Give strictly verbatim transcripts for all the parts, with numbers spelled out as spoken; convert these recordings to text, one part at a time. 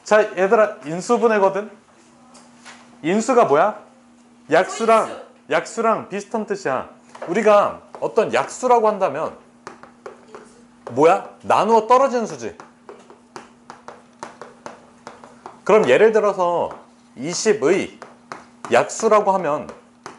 자 얘들아 인수분해거든. 인수가 뭐야? 약수랑 약수랑 비슷한 뜻이야. 우리가 어떤 약수라고 한다면 뭐야? 나누어 떨어지는 수지. 그럼 예를 들어서 이십의 약수라고 하면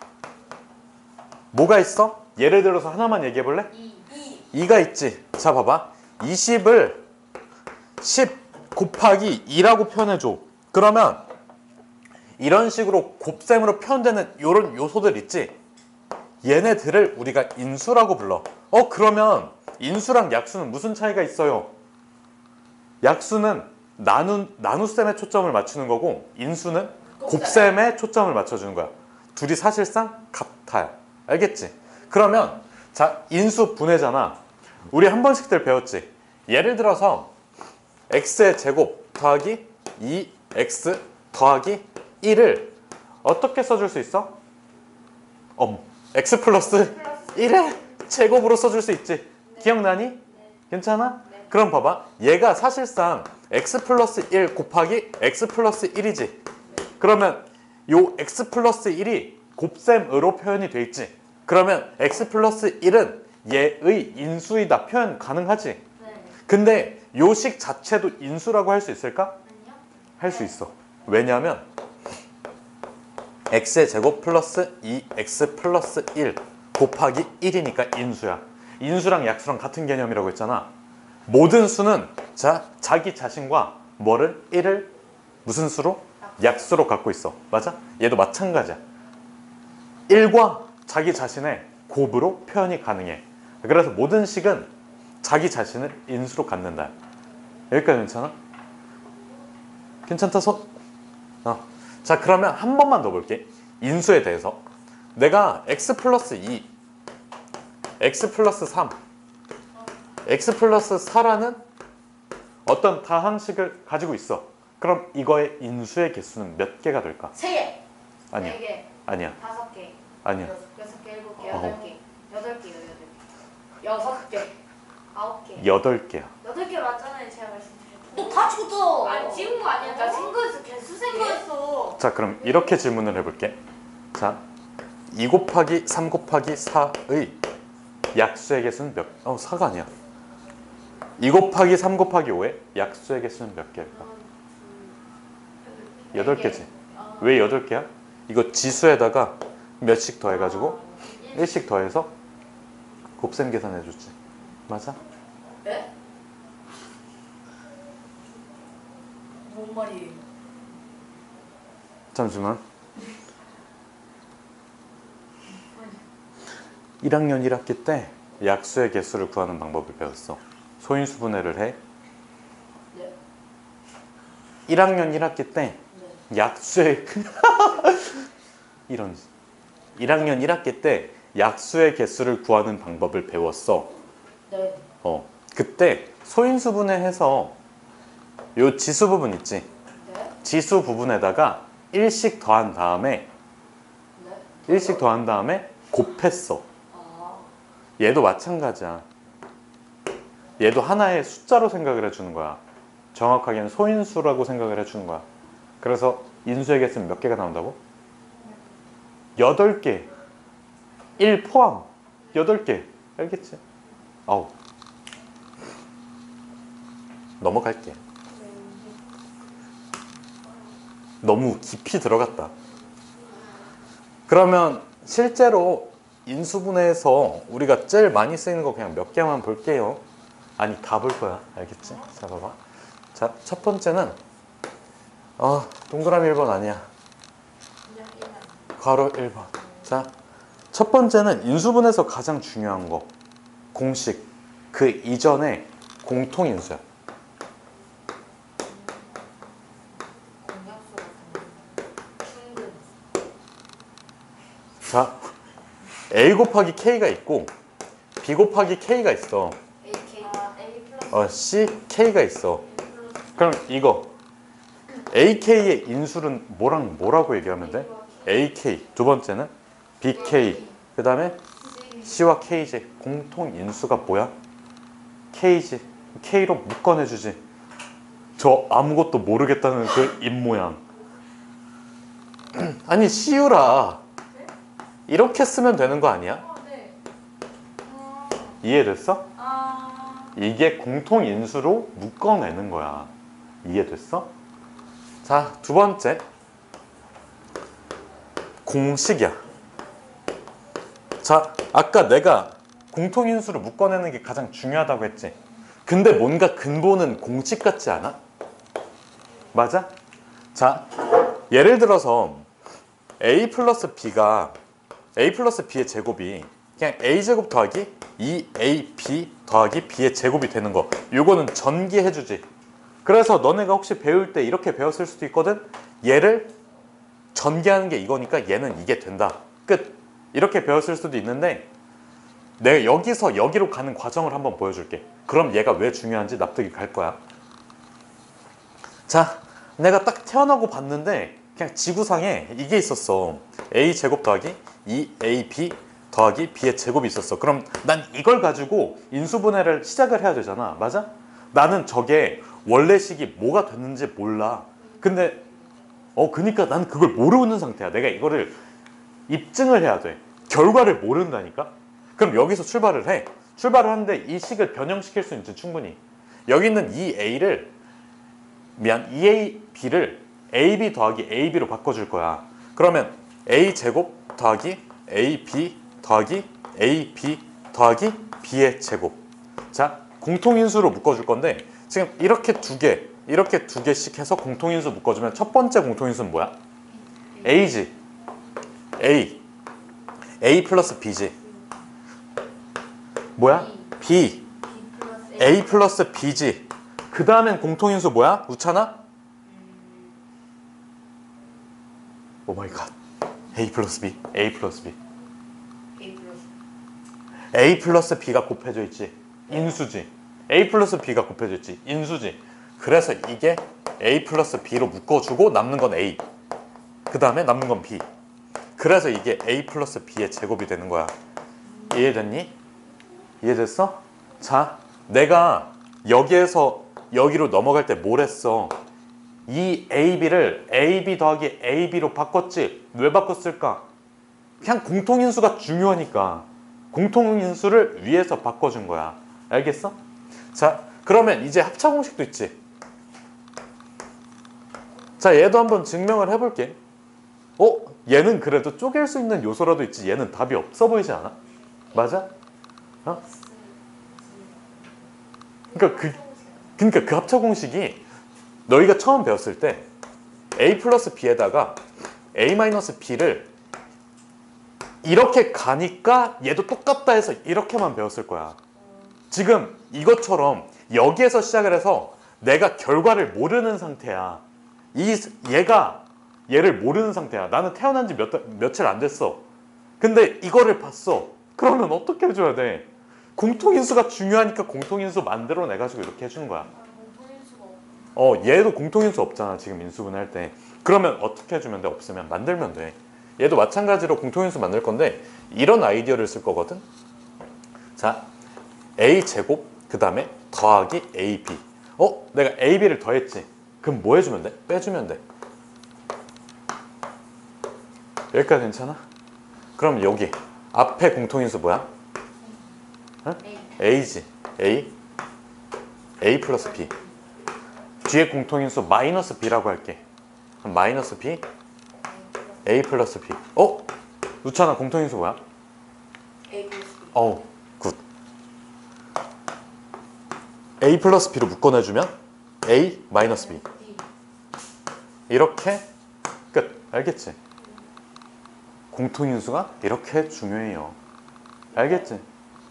뭐가 있어? 예를 들어서 하나만 얘기해 볼래? 이가 있지. 자 봐봐. 이십을 십 곱하기 이라고 표현해줘. 그러면 이런 식으로 곱셈으로 표현되는 이런 요소들 있지. 얘네들을 우리가 인수라고 불러. 어 그러면 인수랑 약수는 무슨 차이가 있어요? 약수는 나누, 나눗셈에 초점을 맞추는 거고 인수는 곱셈에 초점을 맞춰주는 거야. 둘이 사실상 같아요. 알겠지? 그러면 자 인수 분해잖아. 우리 한 번씩들 배웠지. 예를 들어서 x의 제곱 더하기 이 엑스 더하기 일을 어떻게 써줄 수 있어? 어, x 플러스 일의 제곱으로 써줄 수 있지. 기억나니? 괜찮아? 그럼 봐봐. 얘가 사실상 x 플러스 일 곱하기 x 플러스 일이지. 그러면 요 x 플러스 일이 곱셈으로 표현이 돼 있지. 그러면 x 플러스 일은 얘의 인수이다. 표현 가능하지? 근데 요 식 자체도 인수라고 할 수 있을까? 할 수 있어. 왜냐하면 x의 제곱 플러스 이 엑스 플러스 일 곱하기 일이니까 인수야. 인수랑 약수랑 같은 개념이라고 했잖아. 모든 수는 자, 자기 자신과 뭐를? 일을 무슨 수로? 약수로 갖고 있어. 맞아? 얘도 마찬가지야. 일과 자기 자신의 곱으로 표현이 가능해. 그래서 모든 식은 자기 자신을 인수로 갖는다. 여기까지 괜찮아? 괜찮다 손? 어. 자 그러면 한 번만 더 볼게. 인수에 대해서 내가 x 플러스 이 x 플러스 삼 x 플러스 사라는 어떤 다항식을 가지고 있어. 그럼 이거의 인수의 개수는 몇 개가 될까? 세 개. 아니야. 네 개. 아니야. 다섯 개. 아니야. 여섯 개, 일곱 개, 어. 여덟 개. 여덟 개요, 여덟 개. 여섯 개. 아홉 개. 여덟 개야. 여덟 개 맞잖아요, 제가 말씀드렸던. 너다 찍었어. 아니 찍은 거 아니야. 나 찍은 거였어. 개수 센 거였어. 자 그럼 이렇게 질문을 해볼게. 자 이 곱하기 삼 곱하기 사의 약수의 개수는 몇? 어 사가 아니야. 이 곱하기 삼 곱하기 오의 약수의 개수는 몇 개일까? 여덟 개지. 왜 여덟 개야? 이거 지수에다가 몇씩 더해가지고 일씩 더해서 곱셈 계산해줬지. 맞아? 네? 뭔 말이에요? 잠시만. 일 학년 일 학기 때 약수의 개수를 구하는 방법을 배웠어. 소인수 분해를 해. 네. 일 학년 일 학기 때 네. 약수의 이런 일 학년 일 학기 때 약수의 개수를 구하는 방법을 배웠어. 네. 어 그때 소인수 분해해서 요 지수 부분 있지. 네. 지수 부분에다가 일씩 더한 다음에 네. 일씩 더한 다음에 곱했어. 아. 얘도 마찬가지야. 얘도 하나의 숫자로 생각을 해주는 거야. 정확하게는 소인수라고 생각을 해주는 거야. 그래서 인수의 개수는 몇 개가 나온다고? 여덟 개. 일 포함. 여덟 개. 알겠지? 아우. 넘어갈게. 너무 깊이 들어갔다. 그러면 실제로 인수분해에서 우리가 제일 많이 쓰이는 거 그냥 몇 개만 볼게요. 아니 다 볼 거야. 알겠지? 자 봐봐. 자 첫 번째는 어 동그라미 일 번 아니야. 괄호 일 번. 자 첫 번째는 인수분해에서 가장 중요한 거 공식. 그 이전에 공통인수야. 자 A 곱하기 K가 있고 B 곱하기 K가 있어. 어, C, K가 있어. 그럼 이거 에이케이의 인수는 뭐랑 뭐라고 얘기하면 돼? 에이케이. 두 번째는 비케이. 그 다음에 C와 K지. 공통 인수가 뭐야? K지. K로 묶어내주지. 저 아무것도 모르겠다는 그 입모양. 아니 시우라, 이렇게 쓰면 되는 거 아니야? 아, 네. 아, 이해됐어? 아, 이게 공통인수로 묶어내는 거야. 이해됐어? 자, 두 번째 공식이야. 자, 아까 내가 공통인수를 묶어내는 게 가장 중요하다고 했지. 근데 뭔가 근본은 공식 같지 않아? 맞아? 자, 예를 들어서 a 플러스 b가 a 플러스 b의 제곱이 그냥 a제곱 더하기 이 에이 비 더하기 b의 제곱이 되는 거, 요거는 전기해주지. 그래서 너네가 혹시 배울 때 이렇게 배웠을 수도 있거든. 얘를 전개하는 게 이거니까 얘는 이게 된다, 끝. 이렇게 배웠을 수도 있는데 내가 여기서 여기로 가는 과정을 한번 보여줄게. 그럼 얘가 왜 중요한지 납득이 갈 거야. 자, 내가 딱 태어나고 봤는데 그냥 지구상에 이게 있었어. a제곱 더하기 이 에이 비 더하기 b의 제곱이 있었어. 그럼 난 이걸 가지고 인수분해를 시작을 해야 되잖아. 맞아? 나는 저게 원래식이 뭐가 됐는지 몰라. 근데 어 그니까 난 그걸 모르는 상태야. 내가 이거를 입증을 해야 돼. 결과를 모른다니까. 그럼 여기서 출발을 해. 출발을 하는데 이 식을 변형시킬 수 있지, 충분히. 여기 있는 이 a를 미안 이 에이 비를 에이 비 더하기 에이 비로 바꿔줄 거야. 그러면 a제곱 더하기 에이 비 더하기 에이 비 더하기 b의 제곱. 자, 공통인수로 묶어줄 건데 지금 이렇게 두 개, 이렇게 두 개씩 해서 공통인수 묶어주면 첫 번째 공통인수는 뭐야? a지. a. a 플러스 b지. 뭐야? b. a 플러스 b지. 그 다음엔 공통인수 뭐야? 우찬아? 오 마이 갓. a 플러스 b. a 플러스 b. A 플러스. a 플러스 b가 곱해져 있지. 인수지. a 플러스 b가 곱해져 있지. 인수지. 그래서 이게 a 플러스 b로 묶어주고 남는 건 a. 그 다음에 남는 건 b. 그래서 이게 a 플러스 b의 제곱이 되는 거야. 이해됐니? 이해됐어? 자, 내가 여기에서 여기로 넘어갈 때 뭘 했어? 이 에이 비를 에이 비 더하기 에이 비로 바꿨지. 왜 바꿨을까? 그냥 공통인수가 중요하니까 공통인수를 위에서 바꿔준 거야. 알겠어? 자, 그러면 이제 합차 공식도 있지. 자, 얘도 한번 증명을 해볼게. 어? 얘는 그래도 쪼갤 수 있는 요소라도 있지. 얘는 답이 없어 보이지 않아? 맞아? 어? 그러니까 그, 그러니까 그 합차 공식이 너희가 처음 배웠을 때 a 플러스 b에다가 a 마이너스 b를 이렇게 가니까 얘도 똑같다 해서 이렇게만 배웠을 거야. 지금 이것처럼 여기에서 시작을 해서 내가 결과를 모르는 상태야. 이 얘가 얘를 모르는 상태야. 나는 태어난 지 몇, 며칠 안 됐어. 근데 이거를 봤어. 그러면 어떻게 해줘야 돼? 공통인수가 중요하니까 공통인수 만들어내가지고 이렇게 해주는 거야. 공통인수가 없. 어, 얘도 공통인수 없잖아, 지금 인수분해할 때. 그러면 어떻게 해주면 돼? 없으면 만들면 돼. 얘도 마찬가지로 공통인수 만들 건데 이런 아이디어를 쓸 거거든. 자, a제곱 그 다음에 더하기 에이 비. 어? 내가 에이 비를 더했지. 그럼 뭐 해주면 돼? 빼주면 돼. 여기까지 괜찮아? 그럼 여기 앞에 공통인수 뭐야? 응? a지. a a 플러스 b. 뒤에 공통인수 마이너스 b라고 할게. 그럼 마이너스 b a 플러스 b. 어? 우찬아, 공통인수 뭐야? A 플러스 B. 어우, 굿. a 플러스 b로 묶어내주면 a 마이너스 b. 이렇게 끝. 알겠지? 공통인수가 이렇게 중요해요. 알겠지?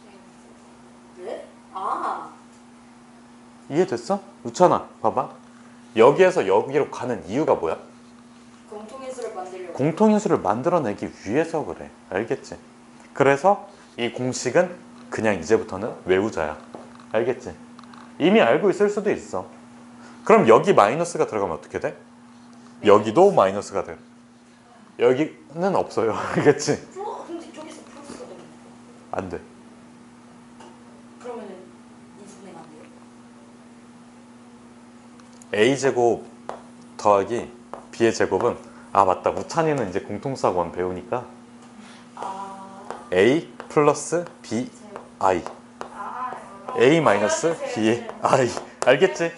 네? 아. 이해됐어? 우찬아, 봐봐. 여기에서 여기로 가는 이유가 뭐야? 공통인수를 만들려고. 공통인수를 만들어내기 위해서 그래. 알겠지? 그래서 이 공식은 그냥 이제부터는 외우자야. 알겠지? 이미 알고 있을 수도 있어. 그럼 여기 마이너스가 들어가면 어떻게 돼? 여기도 마이너스가 돼. 여기는 없어요. 알겠지? 플러 근데 저기서 플러스가 되면 안 돼. 그러면은 인수분해가 안 돼요? a제곱 더하기 b의 제곱은 아 맞다 우찬이는 이제 공통수학원 배우니까 아. a 플러스 b i a 마이너스 b의 i 알겠지?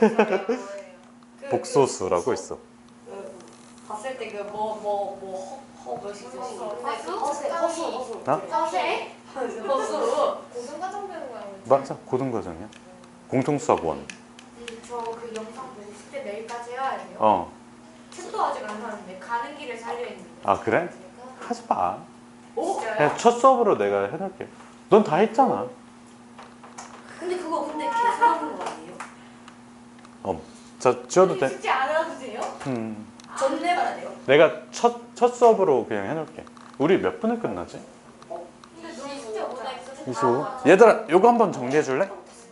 복소수라고 있어. 봤을 때 그 뭐 뭐 뭐 허허 멋있어. 허수 허수 허수. 어? 허세? 허수. 고등과정 배우는 거야. 맞아 고등과정이야. 공통수학원. 저 그 영상 보고 싶을 때 내일까지 해야 돼요. 어. 책도 아직 안 샀는데 가는 길에 살려 있는데. 아 그래? 하지 마. 오? 그냥 첫 수업으로 내가 해놓을게. 넌 다 했잖아. 근데 그거 근데 계산하는 거 아니에요? 어. 자 지워도 돼. 숙제 안 해도 돼요? 음. 전 내봐야 돼요. 내가 첫, 첫 수업으로 그냥 해놓을게. 우리 몇 분에 끝나지? 근데 너 숙제 오다 있어서. 이십오. 얘들아 요거 한번 정리해 줄래?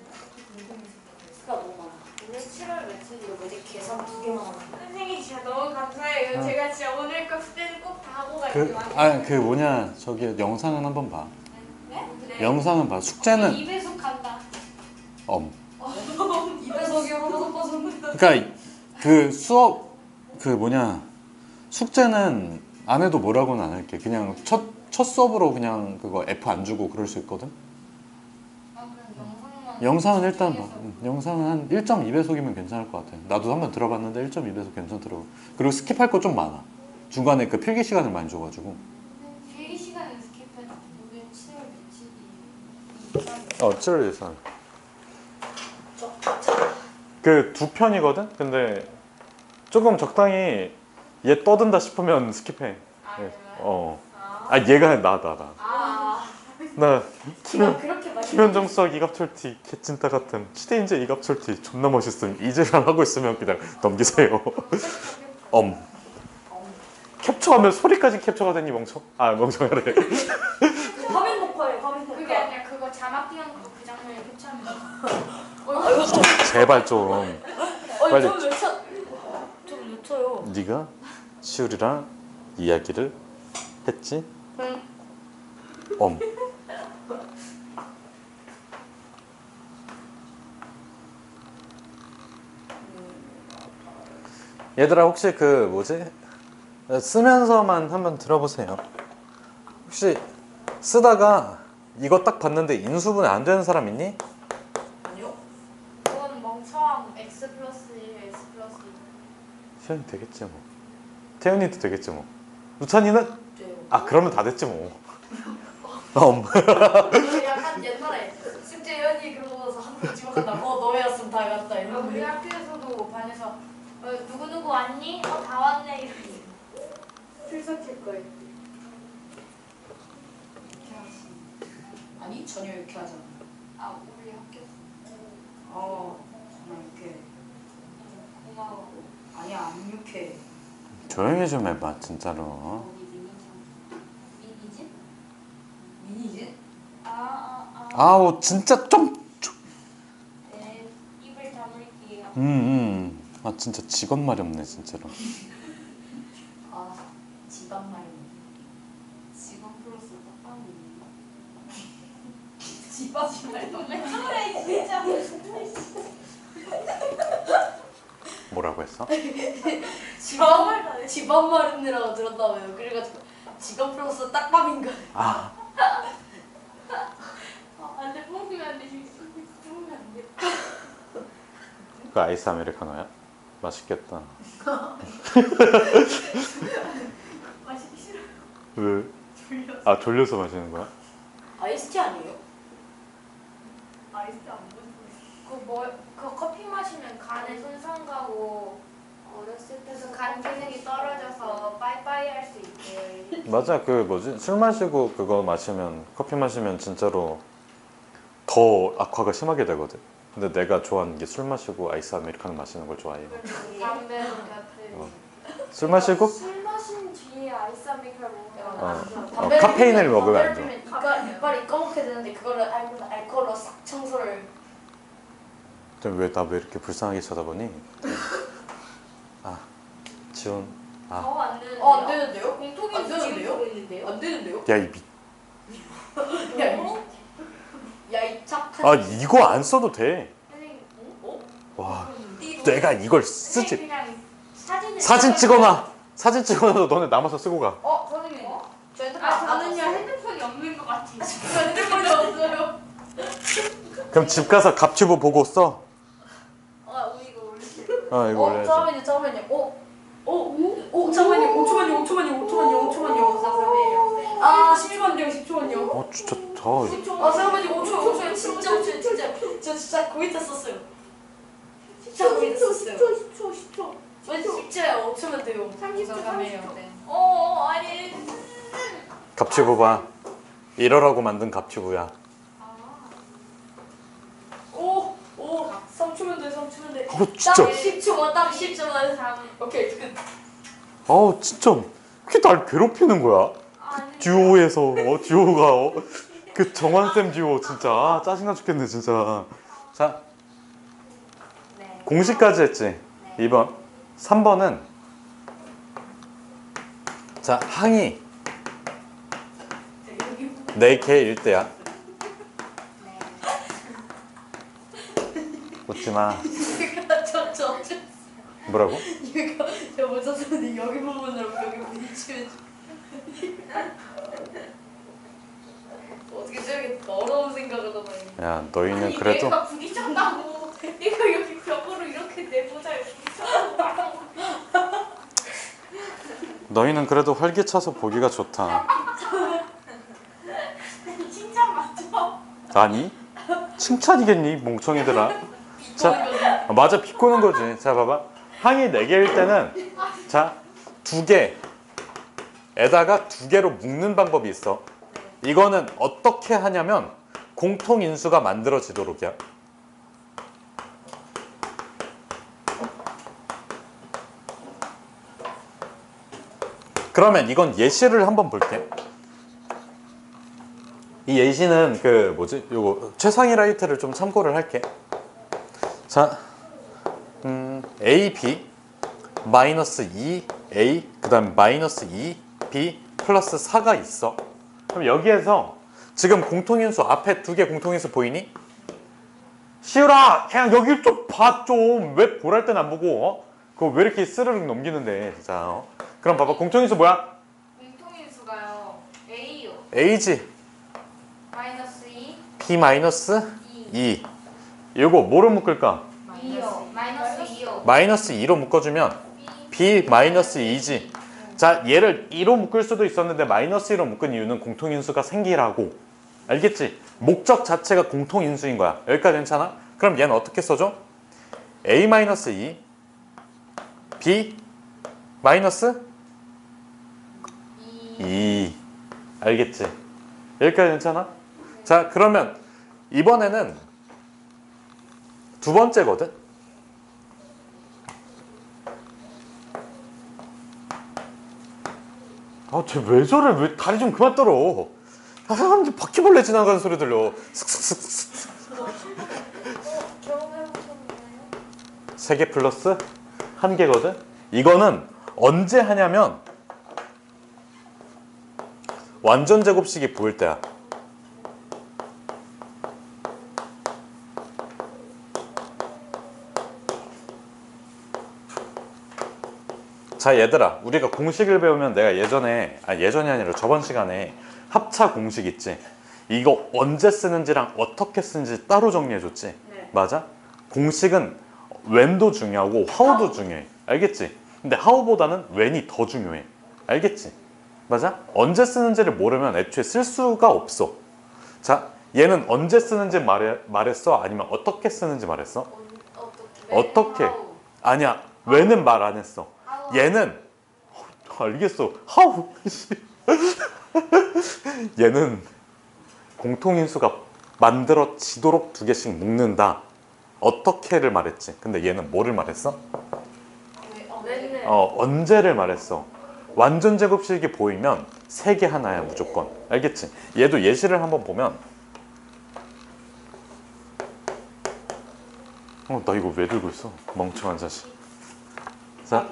오늘 칠월 며칠이고 뭐지? 계산 두 개만 하는 선생님 진짜 너무 감사해요. 제가 진짜 오늘 거 숙제는 꼭 다 하고 갈게요. 아 그 뭐냐 저기 영상은 한번 봐. 네? 그래. 영상은 봐. 숙제는 이 배속 간다. 엄. 이 배속이요? 배속 배속. 그러니까 그 수업 그 뭐냐 숙제는 안 해도 뭐라고는 안 할게. 그냥 첫, 첫 수업으로 그냥 그거 F 안 주고 그럴 수 있거든. 아 그럼 영상만. 영상은 일단 봐. 응, 영상은 한 일 점 이 배속이면 괜찮을 것 같아. 나도 한번 들어봤는데 일 점 이 배속 괜찮더라고. 그리고 스킵할 거 좀 많아. 중간에 그 필기 시간을 많이 줘가지고. 필기 시간은 스킵해도 오늘 칠월 며칠이. 어 칠월 일산. 그 두 편이거든. 근데 조금 적당히 얘 떠든다 싶으면 스킵해. 아 예. 그래요? 어. 아. 아 얘가 나 나 나. 아. 나 지금 그렇게 많이. 김현정 수학 이갑철티 개찐따 같은 치대인재 이갑철티 존나 멋있음 이제랑 하고 있으면 그냥 넘기세요. 엄. 캡처하면 소리까지 캡처가 되니 멍청? 아 멍청하래. 화면 높아요. 화면 높아. 그게 아니라 그거 자막 띄우는 거 그 장면에 캡처하면. 제발 좀. 빨리. 좀몇 초? 좀몇 초요? 네가 시울이랑 이야기를 했지? 응. 엄. 얘들아 혹시 그 뭐지? 쓰면서만 한번 들어보세요. 혹시 쓰다가 이거 딱 봤는데 인수분해 안 되는 사람 있니? 아니요. 그건 멍청한 x 플러스 일, x 플러스 이. 시현이 되겠지 뭐. 태연이도 되겠지 뭐. 우찬이는? 돼요. 아 그러면 다 됐지 뭐. 엄. 약간 옛날에 숙제 연이 그러고 나서 한번 지목한다. 어 너였으면 다 갔다 이런. 우리 학교에서도 반에서 어, 누구 누구 왔니? 어 다 왔네 이렇게. 출석할 거예요. 아니 전혀 이렇게 하잖아. 아 우리 학교에서. 어 정말 이렇게 고마워. 아니야 안 이렇게. 조용히 좀 해봐 진짜로. 우리 미니지? 미니지? 미니지? 아아 아. 아우 진짜 좀. 네 입을 다물게요. 음, 음. 아 진짜 직업 마렵네 진짜로. 아 집안 말이. 직원 플러스 떡방이. 집안 말. 그래 진짜. 뭐라고 했어? 집안 말 집안 말인이라고 들었다며요. 그래가지고 집안 플러스 딱밤인가. 아 아, 안 돼, 뽑으면 안 돼. 뽑으면 안 돼. 그 아이스 아메리카노야? 맛있겠다. 마시기 싫어. 왜? 졸려. 아 졸려서 마시는 거야? 아이스티 아니에요? 아이스 안 먹어. 그 뭐, 그 커피 마시면 간에 손상 가고 어렸을 때도 간 기능이 떨어져서 빠이빠이 할 수 있게. 맞아 그 뭐지 술 마시고 그거 마시면 커피 마시면 진짜로 더 악화가 심하게 되거든. 근데 내가 좋아하는 게 술 마시고 아이스 아메리카노 마시는 걸 좋아해. 담배 같은. 어. 술 마시고 술 마신 뒤에 아이스 아메리카노 먹으면 어. 안 좋아. 어, 담배를 카페인을 피우면- 먹으면 안 담배를 좋아. 피우면 이빨 이빨이 검게 되는데 그거를 알콜 알콜로 싹 청소를. 왜 나 왜 이렇게 불쌍하게 쳐다보니? 아 지훈 아 더 안 되는데요? 어 안 되는데요? 공통이 안 되는데요? 있는데요? 안 되는데요? 야 이 미... 야이 착한. 아 이거 안 써도 돼. 선생님, 어? 와 띠로 내가 이걸 쓰지. 그냥 사진을 사진 찍어놔. 사진 찍어놔도 너네 남아서 쓰고 가. 어 선생님. 저 핸드폰 아 안 저는요 가져왔어요. 핸드폰이 없는 것 같아요. 저 핸드폰이 없어요. 그럼 집 가서 갑튜브 보고 써. 아 우리 이거 올릴게요. 어 이거 어 올려야지. 잠깐만요 잠깐만요. 어? 오? 오? 잠깐만요. 오 초만요. 오 초만요. 오 초만요. 오 초만요. 아 십 초만요. 십 초만요. 어 진짜 저 십 초. 아 잠깐만요. 오 초, 오 초, 진짜 오 초, 진짜. 저 진짜 거기다 썼어요. 진짜 거기다 썼어요. 십 초. 십 초. 저 진짜 오 초면 돼요. 삼십 초. 잠깐만요. 삼십 초. 네. 어, 어 아니. 갑튜브 봐. 이러라고 만든 갑튜브야. 오, 오, 삼 초면 돼, 삼 초면 돼. 어 진짜. 딱 십 초만, 딱 십 초만. 오케이, 끝. 어 진짜 왜 날 괴롭히는 거야? 아니. 듀오에서 어 듀오가 어, 그 정환쌤 듀오 진짜 아, 짜증나 죽겠네 진짜. 자 네. 공식까지 했지. 이 번 삼 번은 자 항이 네 개일 때야. 웃지마. 저, 저, 저, 뭐라고? 이거 저 못 썼는데 여기 부분으로 여기 부딪히면 어떻게 저렇게 더러운 생각을 하다니. 야 너희는 아니 그래도 얘가 부딪혔다고. 이거 여기 벽으로 이렇게 내보자요. 부딪혔다고. 너희는 그래도 활기차서 보기가 좋다. 칭찬 맞죠? 아니 칭찬이겠니 멍청이들아. 자 아, 맞아 비꼬는 거지. 자 봐봐 항이 네 개일 때는 자 두 개에다가 두 개로 묶는 방법이 있어. 이거는 어떻게 하냐면 공통인수가 만들어지도록이야. 그러면 이건 예시를 한번 볼게. 이 예시는 그 뭐지? 요거 최상위 라이트를 좀 참고를 할게. 자, 음, A, B 마이너스 이 A 그 다음 마이너스 이 B 플러스 사가 있어. 그럼 여기에서 지금 공통인수 앞에 두 개 공통인수 보이니? 시우라 그냥 여기 좀 봐 좀. 왜 보랄 땐 안 보고 어? 그거 왜 이렇게 스르륵 넘기는데 진짜 어? 그럼 봐봐 공통인수 뭐야? 공통인수가요. A요. A지 마이너스 이. B 마이너스 이 이거 뭐로 묶을까? 이요. 마이너스 이요. 마이너스 이로 묶어주면 B 마이너스 이지. 자 얘를 이로 묶을 수도 있었는데 마이너스 이로 묶은 이유는 공통인수가 생기라고. 알겠지? 목적 자체가 공통인수인 거야. 여기까지 괜찮아? 그럼 얘는 어떻게 써줘? A 마이너스 이 B 마이너스 이. 알겠지? 여기까지 괜찮아? 자 그러면 이번에는 두 번째거든? 아, 쟤 왜 저래? 왜 다리 좀 그만 떨어? 아, 사람들 바퀴벌레 지나가는 소리 들려. 슥슥슥슥. 세 개 플러스 한 개거든? 이거는 언제 하냐면 완전 제곱식이 보일 때야. 자 얘들아 우리가 공식을 배우면 내가 예전에 아 예전이 아니라 저번 시간에 합차 공식 있지. 이거 언제 쓰는지랑 어떻게 쓰는지 따로 정리해줬지. 네. 맞아? 공식은 when도 중요하고 how도 중요해. 알겠지? 근데 how보다는 when이 더 중요해. 알겠지? 맞아? 언제 쓰는지를 모르면 애초에 쓸 수가 없어. 자 얘는 언제 쓰는지 말해, 말했어? 아니면 어떻게 쓰는지 말했어? 어떻게? 아니야 when은 말 안 했어. 얘는 어, 알겠어. 하우. 얘는 공통인수가 만들어지도록 두 개씩 묶는다. 어떻게를 말했지. 근데 얘는 뭐를 말했어? 네. 어, 언제를 말했어. 완전 제곱식이 보이면 세 개 하나야 무조건. 알겠지? 얘도 예시를 한번 보면 어, 나 이거 왜 들고 있어? 멍청한 자식. 자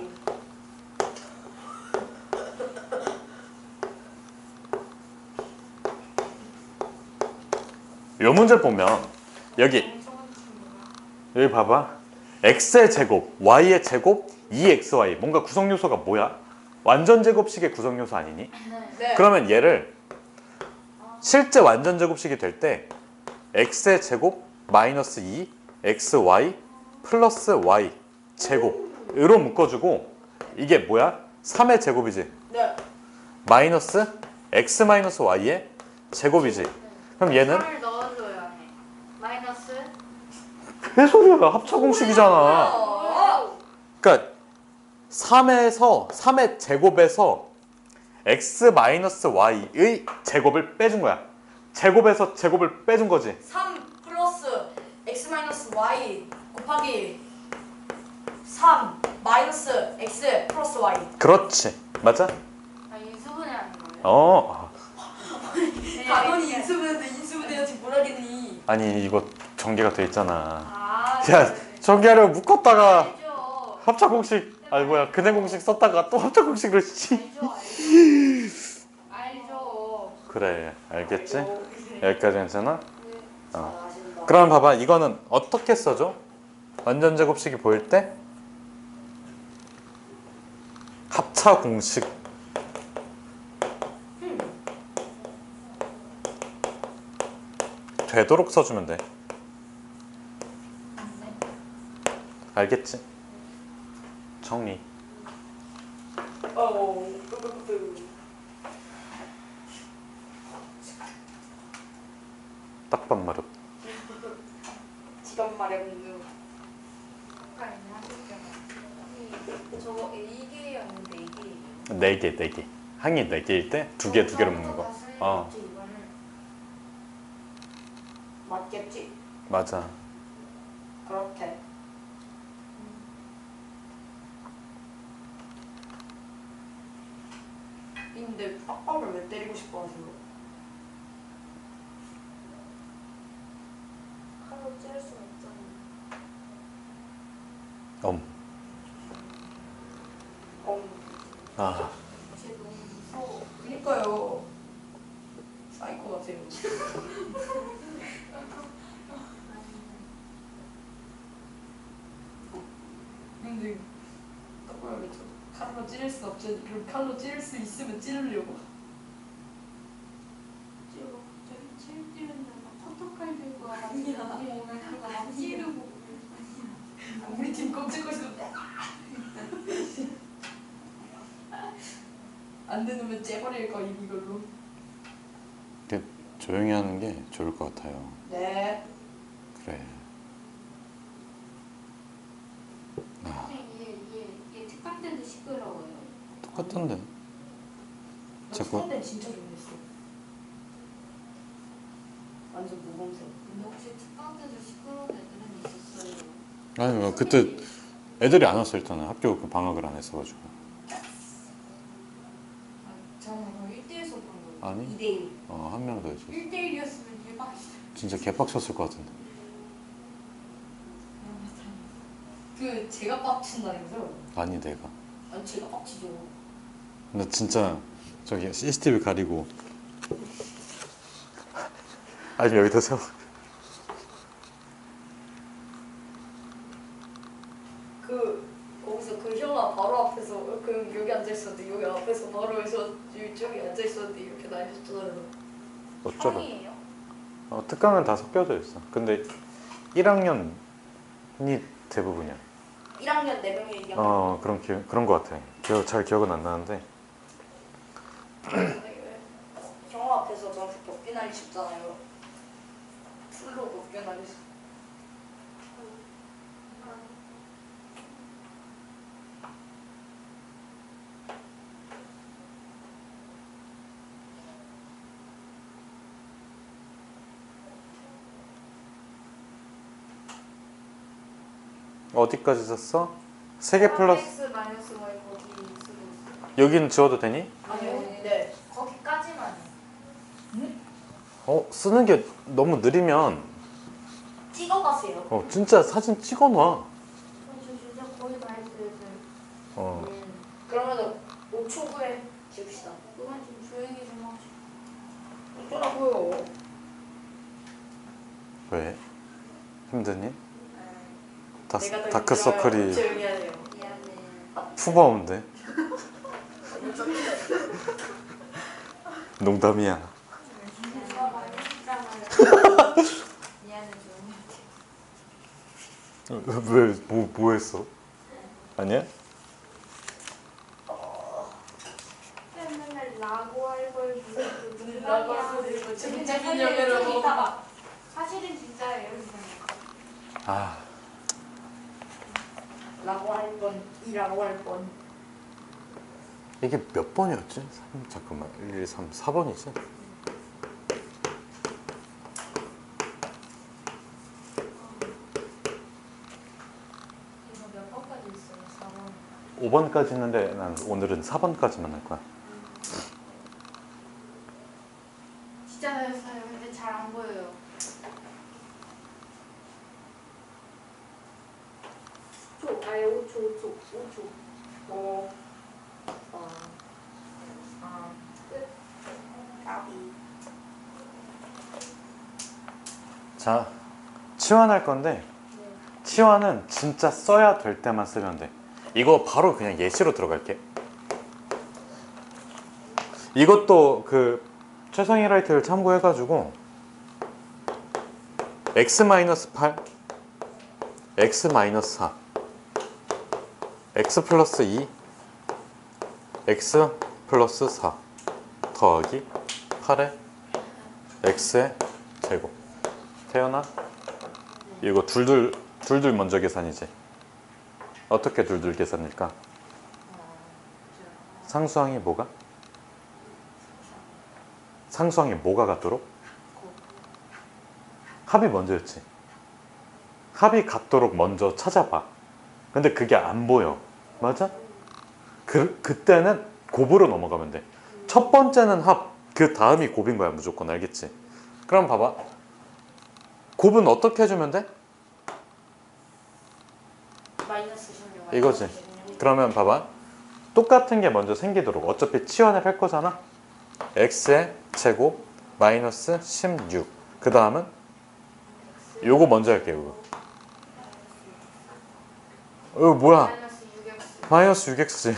이 문제 보면 여기 여기 봐봐. x의 제곱, y의 제곱, 이 엑스 와이. 뭔가 구성 요소가 뭐야? 완전 제곱식의 구성 요소 아니니? 네. 그러면 얘를 실제 완전 제곱식이 될 때 x의 제곱 마이너스 이 엑스와이 플러스 y 제곱으로 묶어주고, 이게 뭐야? 삼의 제곱이지. 네. 마이너스 x 마이너스 y의 제곱이지. 그럼 얘는 삼을 넣어줘요 안에. 마이너스. 개소리야. 합차 공식이잖아. 어. 그러니까 삼에서 삼의 제곱에서 x 마이너스 y의 제곱을 빼준 거야. 제곱에서 제곱을 빼준 거지. 삼 플러스 x 마이너스 y 곱하기 삼 마이너스 x 플러스 y. 그렇지. 맞아? 아 인수분해 하는 거예요? 어. 단원이 인수분해인데 인수분해야지 뭘 하겠니? 아니 이거 전개가 돼 있잖아. 아. 야, 전개하려고 묶었다가 알죠. 합차 공식, 아니 뭐야, 근해 공식 썼다가 또 합차 공식으로 씨. 알죠 알죠. 알죠. 그래, 알겠지? 여기까지 괜찮아? 어. 아쉽다. 그럼 봐봐, 이거는 어떻게 써줘? 완전 제곱식이 보일 때 합차 공식. 되도록 써주면 돼. 알겠지? 정리. 어. 딱밤 마렵. 지갑 마렵는. 아까 있는 학교 저거 A 개였는데 A 개. 네 개, 네 개. 항이 네 개일 때 두 개, 두 개로 묶는 거. 어, 맞겠지? 맞아. 그렇대. 근데 빡빡을 왜 때리고 싶어 하세요? 칼로 찌를 수 없잖아. 엄. 어. 아, 쟤 너무 무서워. 그니까요. 사이코 같아요. 근데 빡빡을 왜 쳐? 칼로 찌를 수 없지. 그럼 칼로 찌를 수 있으면 찌르려고. 쟤 갑자기 칠 찌른다. 막 포토칼 들고 와가지고 우리 오면 그거 막 찌르고. 우리 팀 깜찍 거리서 안 되면 째버릴 거 이걸로. 조용히 하는 게 좋을 것 같아요. 네. 그래. 선생님 얘, 얘, 얘 특강 때도 시끄러워요. 똑같던데. 자꾸 수학 때 진짜 좋아했어. 완전 모범생. 근데 혹시 특강 때도 시끄러운 애들은 있었어요? 아니 뭐 그때 애들이 안 왔어. 일단은 학교 그 방학을 안 했어가지고. 아, 저는 그럼 일 대일 썼던 거예요. 아니? 이 대 일. 어, 한 명 더 있었어. 일 대일이었으면 대박이다. 진짜 개빡쳤을 것 같은데. 그 제가 빡친다면서요? 아니 내가. 아니 제가 빡치죠. 나 진짜 저기 씨씨티비 가리고. 아니 여기다 세워. 그 거기서 그 형아 바로 앞에서 그 여기 앉아 있었는데 여기 앞에서 바로 해서 저기 앉아 있었는데 이렇게 나뉘셨잖아요. 어쩌다. 형이에요? 어, 특강은 다 섞여져 있어. 근데 일 학년이 대부분이야. 일 학년 네 명이 이 학년. 어 그런 기 그런 것 같아. 기억 잘 기억은 안 나는데. 형아 앞에서 저한테 벽비 날리셨잖아요. 풀로 벽비 날리셨. 어디까지 썼어? 세 개 플러스. X 마이너스 Y 거기 쓰고 있어. 여기는 지워도 되니? 아니요. 네. 거기까지만 해. 어 쓰는 게 너무 느리면 찍어가세요. 어 진짜 사진 찍어놔. 저 진짜 거의 다 했어요. 어 음. 그러면은 오 초 후에 지읍시다. 그만 좀 조용히 좀 하시. 어쩌라고요? 왜? 힘드니? 다, 내가 더 다크서클이 힘들어요. 조용히 하세요. 미안해. 푸바온데. 농담이야. 오빠 많이 했잖아요. 미안해 좀. 왜, 뭐, 뭐 했어? 아니야? 맨날 라고 할걸 무슨 라고 말이야. 할 소리고 진짜 재밌는 영어로 저기 있다가 사실은 진짜예요. 아, 라고 할 뻔, 이라고 할 뻔. 이게 몇 번이었지? 삼, 잠깐만. 일, 이, 삼, 사 번이지? 이거 몇 번까지 있어요? 사 번. 오 번까지 있는데 난 오늘은 사 번까지만 할 거야. 진짜 잘했어요. 근데 잘 안 보여요. 초, 아예 오 초, 오 초, 오 초. 오, 사, 아, 끝. 까비. 자, 치환할 건데 치환은 진짜 써야 될 때만 쓰면 돼. 이거 바로 그냥 예시로 들어갈게. 이것도 그 최성희 라이트를 참고해가지고 x 팔, x 사, x 플러스 이, x 플러스 사 더하기 팔의 x의 제곱. 태연아, 이거 둘둘 둘둘 먼저 계산이지. 어떻게 둘둘 계산일까? 상수항이 뭐가? 상수항이 뭐가 같도록? 합이 먼저였지. 합이 같도록 먼저 찾아봐. 근데 그게 안 보여. 맞아? 그, 그때는 곱으로 넘어가면 돼. 첫 번째는 합, 그 다음이 곱인 거야 무조건. 알겠지? 그럼 봐봐. 곱은 어떻게 해주면 돼? 마이너스 십육. 이거지. 그러면 봐봐. 똑같은 게 먼저 생기도록 어차피 치환을 할 거잖아. x의 제곱 마이너스 십육. 그 다음은 요거 먼저 할게요. 이거. 이거 뭐야? 마이너스 육 엑스. 마이너스 육 엑스지.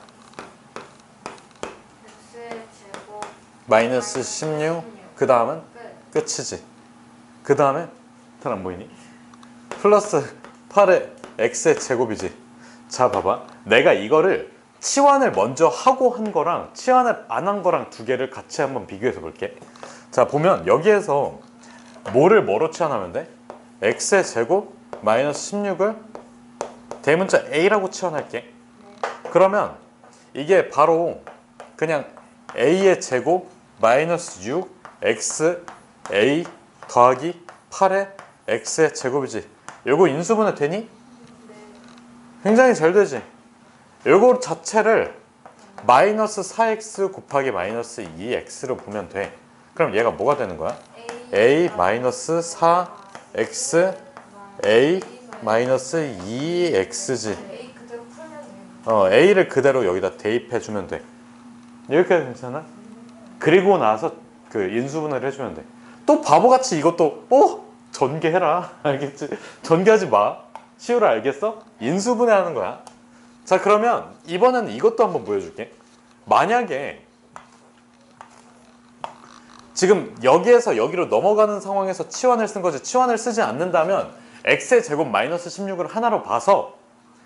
x의 제곱. 마이너스 십육. 그 다음은 끝. 끝이지. 그 다음에 잘 안 보이니? 플러스 팔의 x의 제곱이지. 자 봐봐. 내가 이거를 치환을 먼저 하고 한 거랑 치환을 안 한 거랑 두 개를 같이 한번 비교해서 볼게. 자 보면 여기에서 뭐를 뭐로 치환하면 돼? x의 제곱 마이너스 십육을 대문자 a라고 치환할게. 그러면 이게 바로 그냥 a의 제곱 마이너스 육 x a 더하기 팔의 x의 제곱이지. 요거 인수분해 되니? 굉장히 잘 되지. 요거 자체를 마이너스 사 엑스 곱하기 마이너스 이 엑스로 보면 돼. 그럼 얘가 뭐가 되는 거야? a 마이너스 사 엑스 a 마이너스 이 엑스지. A 그대로 풀면 돼요. 어, a를 그대로 여기다 대입해 주면 돼. 여기까지 괜찮아? 그리고 나서 그 인수분해를 해주면 돼. 또 바보같이 이것도 어? 전개해라. 알겠지? 전개하지 마. 시우를 알겠어? 인수분해하는 거야. 자 그러면 이번에는 이것도 한번 보여줄게. 만약에 지금 여기에서 여기로 넘어가는 상황에서 치환을 쓴 거지 치환을 쓰지 않는다면 x의 제곱 마이너스 십육을 하나로 봐서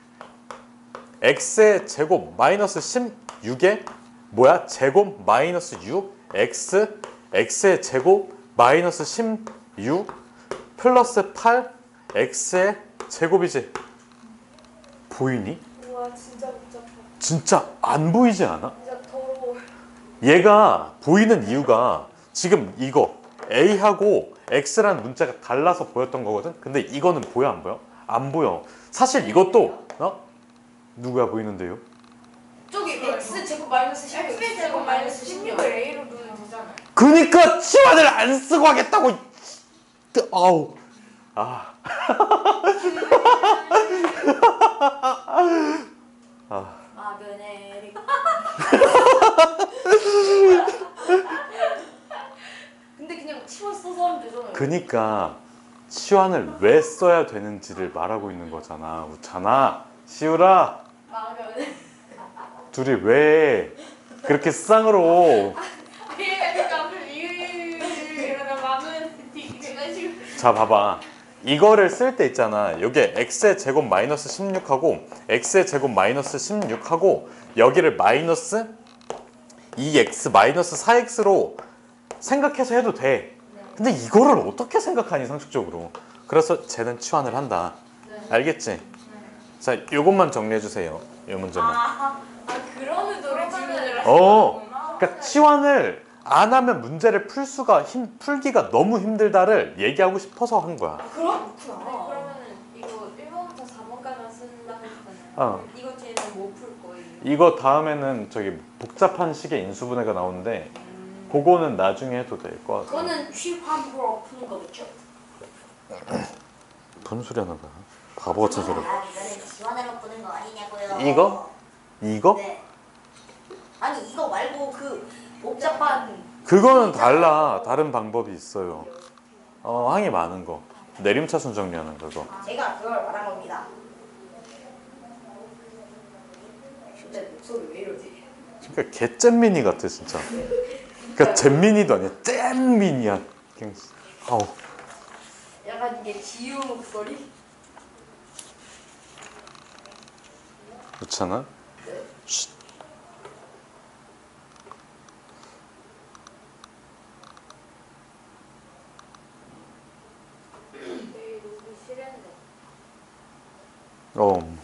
x의 제곱 마이너스 십육에 뭐야? 제곱 마이너스 육 x x의 제곱 마이너스 십육 플러스 팔 x의 제곱이지. 보이니? 우와 진짜 복잡해. 진짜 안 보이지 않아? 진짜 더러워. 얘가 보이는 이유가 지금 이거 a하고 x라는 문자가 달라서 보였던 거거든. 근데 이거는 보여 안 보여? 안 보여. 사실 이것도 어? 누구야 보이는데요? 저기 x 제곱 마이너스 십육. x의 제곱 마이너스 십육을 A로 넣으면 되잖아요. 그니까 치환을 안 쓰고 하겠다고. 아우. 아. 아. 마그네릭. 근데 그냥 치워 써서 하면 되잖아요. 그니까 치환을 왜 써야 되는지를 말하고 있는 거잖아. 웃잖아. 시우라. 막으면 둘이 왜 그렇게 쌍으로. 그러니까 이러다 막으면 돼가지고. 자 봐봐. 이거를 쓸 때 있잖아. 여기에 x의 제곱 마이너스 십육하고 x의 제곱 마이너스 십육하고 여기를 마이너스 이 엑스 마이너스 사 엑스로 생각해서 해도 돼. 근데 이거를 어떻게 생각하니 상식적으로. 그래서 쟤는 치환을 한다. 알겠지? 자 요것만 정리해 주세요. 이 문제만. 아, 아 그런 의도로 질문을 어, 하시는구나. 그러니까 치환을 안 하면 문제를 풀 수가 힘, 풀기가 너무 힘들다를 얘기하고 싶어서 한 거야. 그렇구나. 그러면은 이거 일 번부터 사 번까지만 쓴다고 했잖아요. 어. 이거 뒤에는 못 풀 거예요. 이거 다음에는 저기 복잡한 식의 인수분해가 나오는데 그거는 나중에 해도 될 것 같아. 그거는 취환으로 푸는 거겠죠? 뭔 소리 하는 거야? 바보 같은 소리. 아, 이거는 지원으로 푸는 거 아니냐고요. 이거? 이거? 네. 아니 이거 말고 그 복잡한 그거는 달라. 다른 방법이 있어요. 어, 항이 많은 거. 내림차순 정리하는 그거. 제가 그걸 말한 겁니다. 근데 목소리 왜 이러지? 그러니까 개잼민이 같아 진짜. 그러니까 잼민이도 아니야. 잼민이야. 그냥 아우. 약간 이게 지우 목소리? 그렇잖아. 네. 쉿. 내일 오기 싫은데. 어.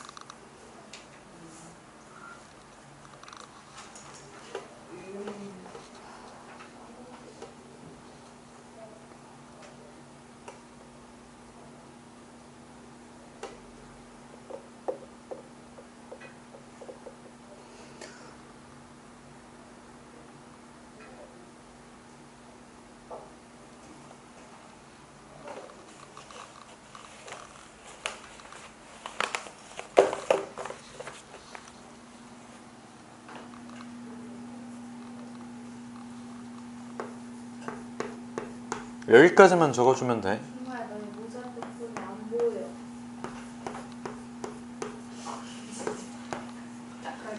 여기까지만 적어주면 돼. 정말 너희 모자 덕분에 안 보여. 약간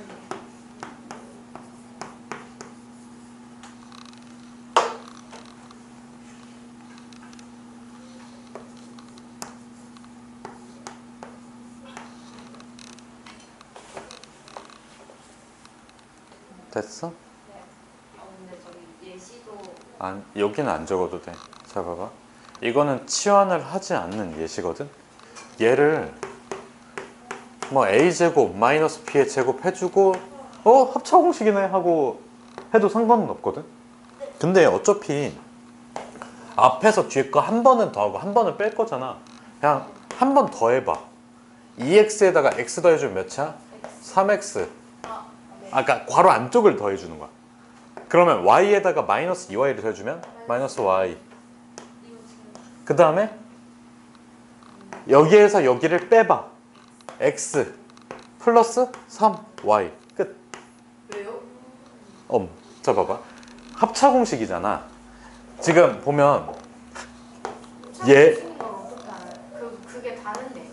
됐어? 네. 아 근데 저기 예시도 안, 여기는 안 적어도 돼. 자 봐봐. 이거는 치환을 하지 않는 예시거든. 얘를 뭐 a제곱 마이너스 b의 제곱 해주고 어 합차공식이네 하고 해도 상관은 없거든. 근데 어차피 앞에서 뒤에 거 한 번은 더하고 한 번은 뺄 거잖아. 그냥 한 번 더 해봐. 이 엑스에다가 x 더해주면 몇이야? 삼 엑스. 아, 네. 아까 괄호 안쪽을 더해주는 거야. 그러면 y에다가 마이너스 이 와이를 더해주면 마이너스 y. 이거 지금 그 다음에 여기에서 여기를 빼봐. x 플러스 삼 와이 끝. 왜요? 엄. 자 봐봐. 합차 공식이잖아. 지금 보면 얘 쓰는 건 어떻게 알아요? 그 그게 다른데.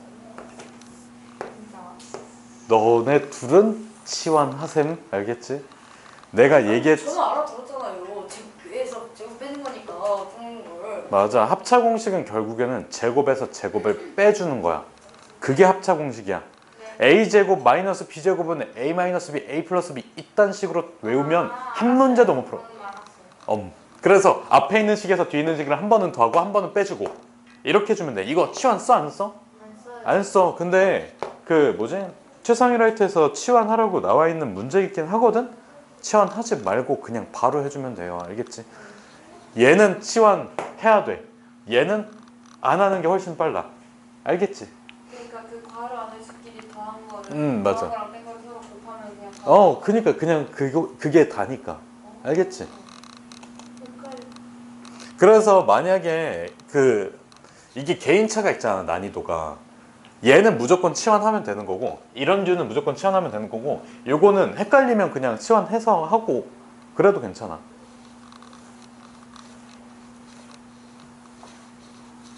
진짜. 너네 둘은 치환하셈 알겠지? 내가 얘기했 저는 알아들었잖아요. 지금 그래서 지금 빼는 거니까 푸는 걸. 맞아. 합차 공식은 결국에는 제곱에서 제곱을 빼주는 거야. 그게 합차 공식이야. a 제곱 마이너스 b 제곱은 a 마이너스 b, a 플러스 b 이딴 식으로 외우면 한 문제도 못 풀어. 그건 알았어요. 엄. 그래서 앞에 있는 식에서 뒤에 있는 식을 한 번은 더하고 한 번은 빼주고 이렇게 해주면 돼. 이거 치환 써 안 써? 안 써요. 안 써. 근데 그 뭐지? 최상위 라이트에서 치환하라고 나와 있는 문제 있긴 하거든? 치환하지 말고 그냥 바로 해주면 돼요. 알겠지? 얘는 치환해야 돼. 얘는 안 하는 게 훨씬 빨라. 알겠지? 그러니까 그 괄호 안에 수끼리 더한 거를 음, 맞아. 더한 거랑 뺀 거를 서로 곱하면 그냥 어, 그니까 그냥 그거, 그게 다니까. 알겠지? 헷갈려. 그래서 만약에 그 이게 개인차가 있잖아, 난이도가. 얘는 무조건 치환하면 되는 거고 이런 류는 무조건 치환하면 되는 거고 요거는 헷갈리면 그냥 치환해서 하고 그래도 괜찮아.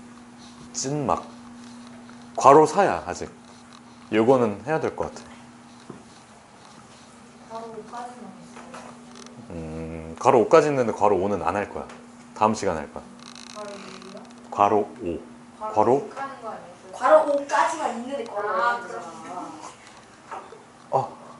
찐막. 괄호 사야 아직. 요거는 해야 될 것 같아. 바로 오까지만 있어요. 음, 괄호 오까지 있는데 괄호 오는 안 할 거야. 다음 시간에 할 거야. 바로 이유가? 괄호 오. 괄호? 하는 거 아니었어요? 괄호 오까지만 있는데 괄호 아, 안 되잖아. 어.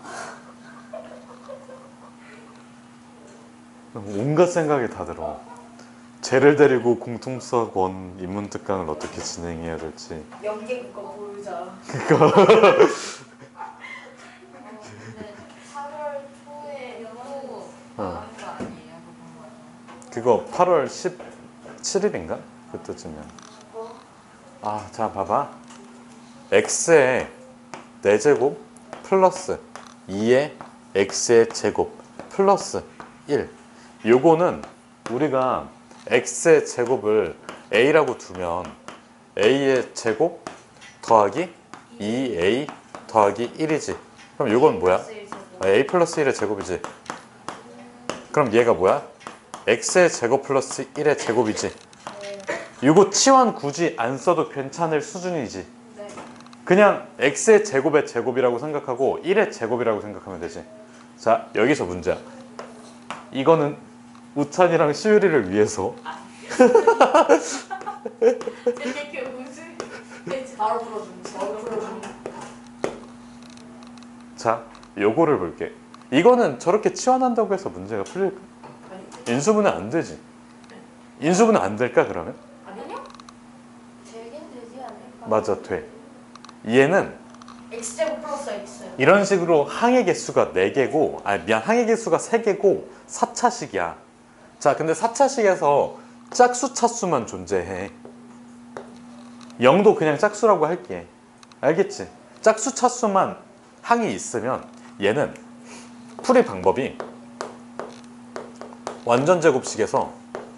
온갖 생각이 다 들어. 쟤를 데리고 공통수학 원 인문 특강을 어떻게 진행해야 될지. 연계국가 보유자. 그거 근데 팔월 초에 또 어. 나가는 거 아니에요? 그런 거는? 그거 팔월 십칠일인가? 그때쯤이야. 아, 자 봐봐. x의 네 제곱 플러스 이의 x의 제곱 플러스 일. 요거는 우리가 x의 제곱을 a라고 두면 a의 제곱 더하기 이 에이 더하기 일이지. 그럼 요건 뭐야? 아, a 플러스 일의 제곱이지. 그럼 얘가 뭐야? x의 제곱 플러스 일의 제곱이지. 요거 치환 굳이 안 써도 괜찮을 수준이지. 네. 그냥 x의 제곱의 제곱이라고 생각하고 일의 제곱이라고 생각하면 되지. 자, 여기서 문제야. 이거는 우찬이랑 시유리를 위해서 근데 그 무슨 바로 풀어주는. 바로 풀어주는. 자, 요거를 볼게. 이거는 저렇게 치환한다고 해서 문제가 풀릴까? 아니, 인수분해 안 되지. 인수분해 안 될까 그러면? 아니요? 되긴 되지 않을까? 맞아, 돼. 얘는 x제곱 플러스 x. 이런 식으로 항의 개수가 네 개고, 아 미안, 항의 개수가 세 개고 사 차식이야. 자, 근데 사 차식에서 짝수 차수만 존재해. 영도 그냥 짝수라고 할게. 알겠지? 짝수 차수만 항이 있으면 얘는 풀이 방법이 완전 제곱식에서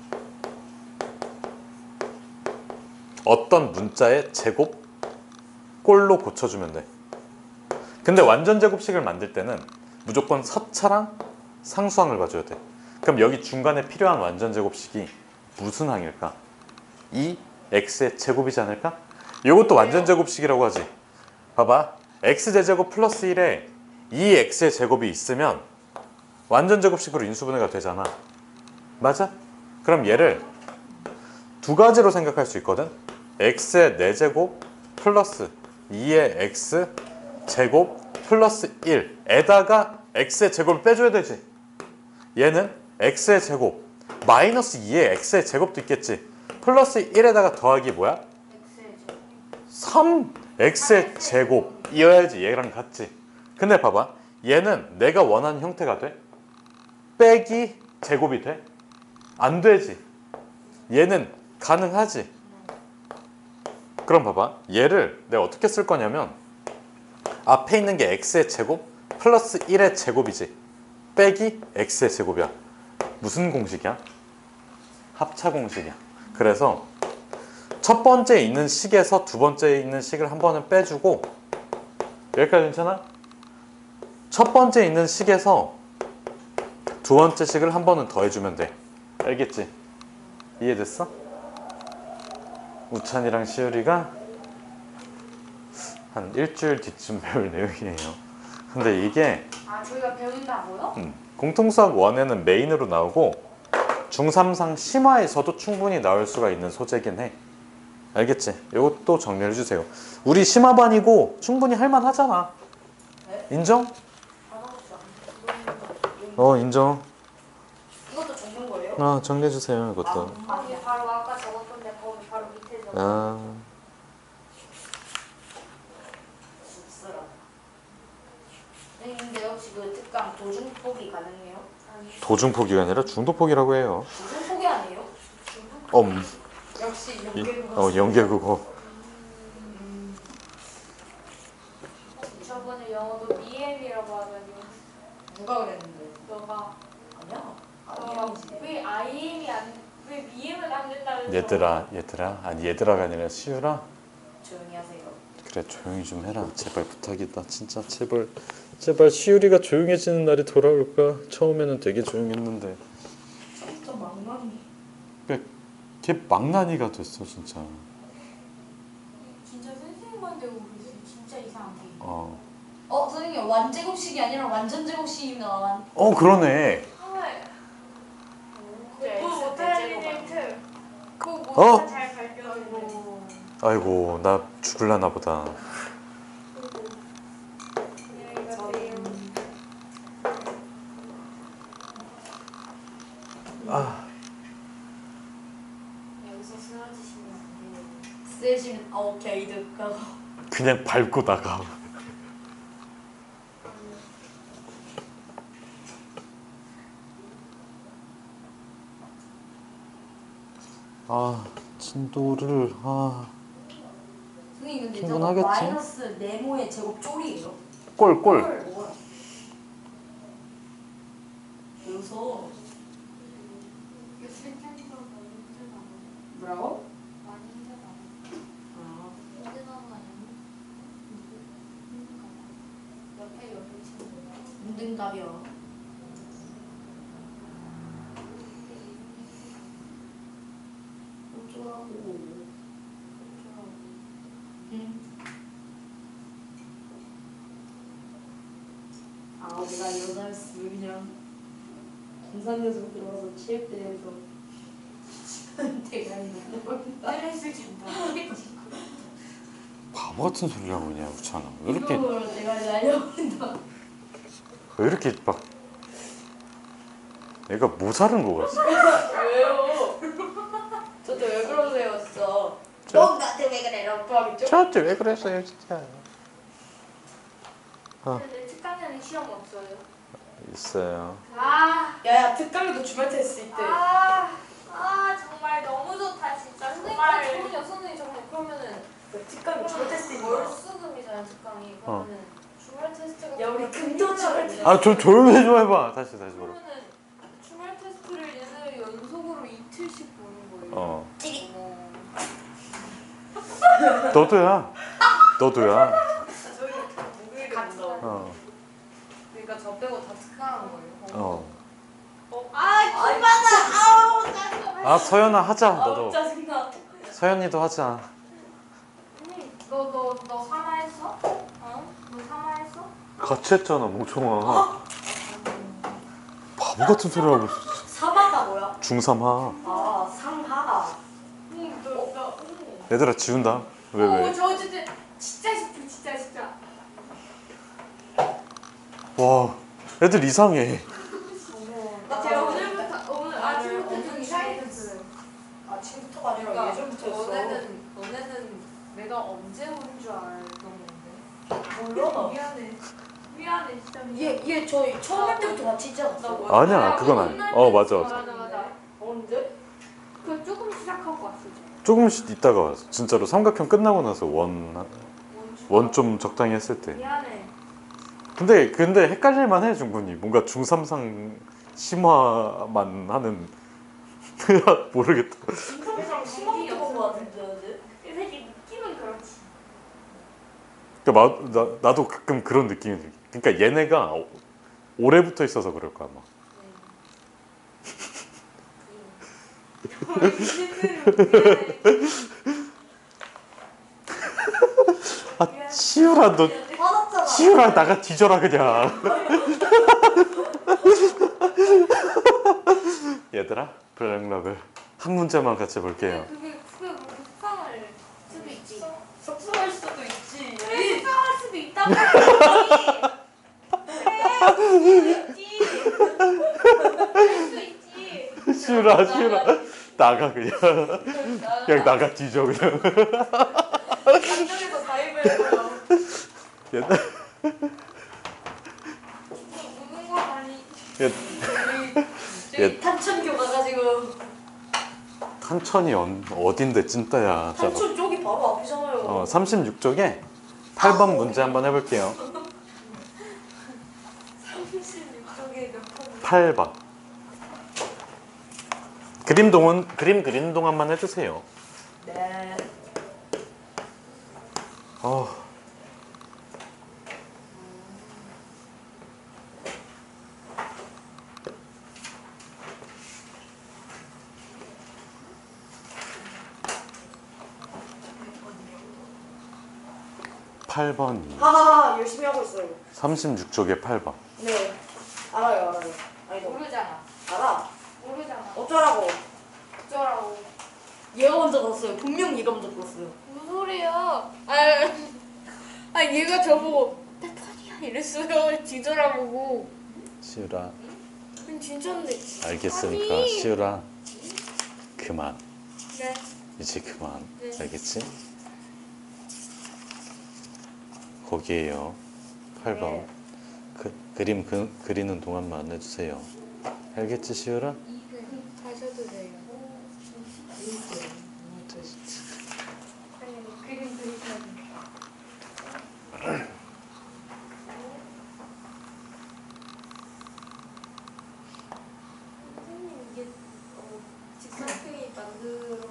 어떤 문자의 제곱 꼴로 고쳐주면 돼. 근데 완전 제곱식을 만들 때는 무조건 서차랑 상수항을 봐줘야 돼. 그럼 여기 중간에 필요한 완전 제곱식이 무슨 항일까? 이 x의 제곱이지 않을까? 이것도 완전 제곱식이라고 하지. 봐봐. x제곱 플러스 일에 이 x의 제곱이 있으면 완전 제곱식으로 인수분해가 되잖아. 맞아? 그럼 얘를 두 가지로 생각할 수 있거든. x의 네 제곱 플러스 이의 x 제곱 플러스 일에다가 x의 제곱을 빼줘야 되지. 얘는 x의 제곱 마이너스 이의 x의 제곱도 있겠지. 플러스 일에다가 더하기 뭐야? x의 제곱. 삼 x의 제곱이어야지 얘랑 같지. 근데 봐봐. 얘는 내가 원하는 형태가 돼? 빼기 제곱이 돼? 안 되지. 얘는 가능하지. 그럼 봐봐. 얘를 내가 어떻게 쓸 거냐면 앞에 있는 게 x의 제곱 플러스 일의 제곱이지. 빼기 x의 제곱이야. 무슨 공식이야? 합차 공식이야. 그래서 첫 번째 있는 식에서 두 번째 있는 식을 한 번은 빼주고, 여기까지 괜찮아? 첫 번째 있는 식에서 두 번째 식을 한 번은 더해주면 돼. 알겠지? 이해됐어? 우찬이랑 시우리가 한 일주일 뒤쯤 배울 내용이에요. 근데 이게 아, 저희가 배운다고요? 음, 공통수학 일에는 메인으로 나오고 중삼상 심화에서도 충분히 나올 수가 있는 소재긴 해. 알겠지? 이것도 정리해 주세요. 우리 심화반이고 충분히 할만하잖아. 인정? 어, 인정. 이것도 적는 거예요? 아, 정리해 주세요. 이것도. 거기 바로 아까 적었던데 거기 바로 밑에 적었. 아, 씁쓸하다. 네, 근데 혹시 그 특강 도중 포기 가능해요? 도중 포기가 아니라 중도 포기라고 해요. 도중 포기 아니에요? 엄, 역시 이, 연계국어. 어, 연계국어. 저번에 영어도 비엠이라고 하더니 누가 그랬는데? 너가 아니야. 너가 아니야지. 왜 아이엠이 안왜 비엠은 안 된다면서? 얘들아, 얘들아. 아니, 얘들아가 아니라 시우라. 조용히 하세요. 그래, 조용히 좀 해라. 제발 부탁이다. 진짜 제발. 제발 시우리가 조용해지는 날이 돌아올까? 처음에는 되게 조용했는데. 진짜 망망이. 걔 망나니가 됐어, 진짜. 어, 어 선생님 완제곱식이 아니라 완전 제곱식이면 완. 어 그러네. 그거 못하는 일트. 그거 어? 못하 잘 발견하고. 아이고 나 죽을라나 보다. 아 여기서 쓰러지시면 안 돼요. 쓰시면 아 오케이 듣고. 그냥 밟고 나가. 아 진도를 아 선생님 근데 저거 충분하겠지? 마이너스 네모의 제곱 쫄이에요. 꼴꼴. 뭐야? 여기서 뭐라고? 아, 문등갑이요. 어쩌라고? 응. 아 내가 여자였으면 그냥 공산 녀석 들어가서 체육대회에서 대가리 날려버린다. 헬스 준다. 바보 같은 소리 하고 있냐 우찬아. 왜 이렇게 이거로 대가리 날려버린다. 왜 이렇게 막 얘가 모자른 거 같아. 왜요? 저도 왜 그러세요 진짜. 너 나한테 왜 그래? 아빠겠죠? 저한테 왜 그랬어요 진짜. 근데 특강에는 시험 없어요. 있어요. 아, 야야 특강에도 주말 테스트 있대. 아, 아 정말 너무 좋다 진짜. 선생님, 정말. 저는요, 선생님, 저는 그러면은 특강에 주말 테스트 있나? 월수금이잖아요, 특강이. 그러면은 주말 테스트가 야 우리 금도 주말 테스트. 아 저 조용히 좀 해봐. 다시 다시 보라. 그러면은 주말 테스트를 얘네들 연속으로 이틀씩 보는 거예요. 어 찌릿. 어머. 너도야. 너도야. 저희 목요일에 간다. 어. 그러니까 저 빼고 다 특강한 거예요. 어. 아, 얼마나 아우 짜증나. 아 서연아 하자 아우 너도. 짜증나. 서연이도 하자. 언니, 너, 너, 너 사마했어? 어? 너 사마했어? 같이 했잖아 멍청아. 바보 같은 소리 하고 있어. 사마가 뭐야? 중삼하. 아 상하. 응, 너, 너, 응. 얘들아 지운다. 왜 오, 왜? 저 진짜, 진짜 쉽다, 진짜, 진짜. 와 애들 이상해. 나 제가 오늘부터, 오늘 아침부터 좀 이상해졌어요. 아침부터가 아니라 그러니까 예전부터였어. 너네는, 너네는 내가 언제 오는 줄 알던 건데. 몰라. 미안해. 미안해, 진짜. 얘, 얘 저희 처음 할 때부터 같이 있지 않았어? 아니야 그건 아니야. 어 맞아 맞아. 맞아, 맞아. 언제? 그 조금 시작하고 왔어. 조금씩 있다가 왔어. 진짜로 삼각형 끝나고 나서 원 원 좀 적당히 했을 때. 미안해. 근데 근데 헷갈릴만 해 충분히. 뭔가 중삼상 심화만 하는 모르겠다. 항상 심하게 본거 같은데. 이 새끼 느낌은 그렇지. 그러니까 마, 나, 나도 가끔 그런 느낌이 들게. 그러니까 얘네가 오- 오래 붙어 있어서 그럴 거야 아마. 아 치유라 너 화났잖아. 치유라 나가 뒤져라 그냥. 얘들아 블랙락을 한 문제만 같이 볼게요. 그게, 그게 뭐 속상할 수도 있지. 속상할 수도 있지. 그래, 속상할 수도 있다고. 그래, 있지. 할수 있지. 치유라 치유라 나가 그냥. 그냥 나가 뒤져 그냥. 안정에서 가입을 해요. 얘들 무는 거 아니. 얘, 저희 탄천교 가가지고 탄천이 언, 어딘데 찐따야. 자, 탄천 쪽이 바로 앞이잖아요. 어, 삼십육 쪽에 팔 번 문제 한번 해볼게요. 삼십육 쪽에 몇 번. 팔 번. 그림 동안 그림 그리는 동안만 해주세요. 네. 어. 팔 번이 하하하 열심히 하고 있어요. 삼십육 쪽에 팔 번. 네 알아요 알아요. 아니 너 모르잖아. 알아. 모르잖아. 어쩌라고. 어쩌라고. 얘가 먼저 들었어요. 분명 얘가 먼저 들었어요. 무슨 소리야? 아, 아 얘가 저보고 페퍼니야 이랬어요. 뒤돌아보고. 시우라 아니 진짜인데. 알겠으니까 아니. 시우라 그만. 네. 이제 그만. 네. 알겠지? 거기에요. 팔 번. 네. 그, 그림 그, 그리는 동안만 해주세요. 알겠지 시우라? 네. 하셔도 돼요. 아니 그림 그리셔도 이게 어, 직사각형이 만들어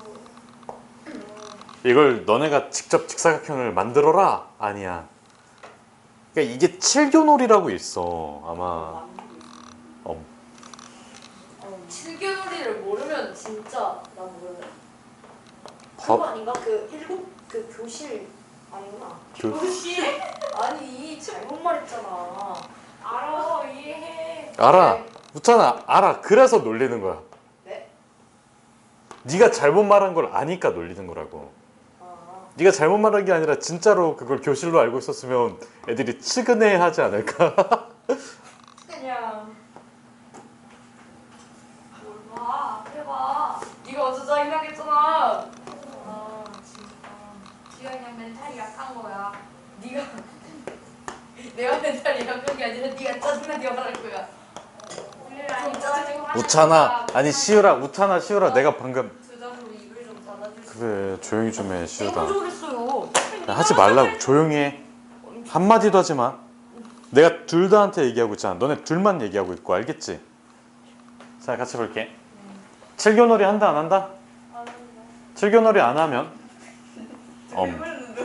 이걸 너네가 직접 직사각형을 만들어라? 아니야. 그러니까 이게 칠교놀이라고 있어 아마. 어, 칠교놀이를 모르면 진짜 나 모르네. 그거 법, 아닌가? 그 일곱 그 교실 아니구나. 교, 교실? 아니 잘못 말했잖아. 알아 이해해. 알아. 웃잖아. 알아. 그래서 놀리는 거야. 네? 네가 잘못 말한 걸 아니까 놀리는 거라고. 아 네가 잘못 말한 게 아니라 진짜로 그걸 교실로 알고 있었으면 애들이 치근해하지 않을까? 그냥 뭘 봐, 앞에 봐. 네가 어제 짜증나겠잖아. 아 진짜. 지가 그냥 멘탈이 약한 거야. 네가 내가 멘탈이 약한 게 아니라 네가 짜증나게 말할 거야. 좀 짜증. 우찬아. 아니 시우라. 우찬아 시우라. 내가 방금 두장으로 입을 좀 닫아줄 수. 그래 조용히 좀 해 시우라. 땡을 그랬어요. 야, 하지 말라고. 조용히 해. 한마디도 하지 마. 내가 둘 다한테 얘기하고 있잖아. 너네 둘만 얘기하고 있고 알겠지? 자 같이 볼게. 칠교놀이 한다 안 한다? 칠교놀이 안 하면 엄.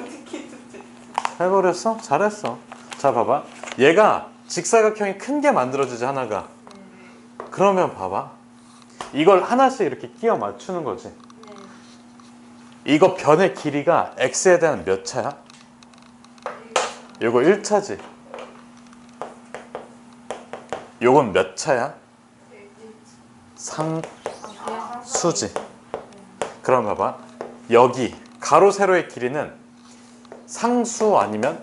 해버렸어? 잘했어. 자 봐봐. 얘가 직사각형이 큰 게 만들어지지 하나가. 그러면 봐봐. 이걸 하나씩 이렇게 끼워 맞추는 거지. 이거 변의 길이가 x에 대한 몇 차야? 요거 일 차지. 요건 몇 차야? 상수지. 그럼 봐봐. 여기 가로 세로의 길이는 상수 아니면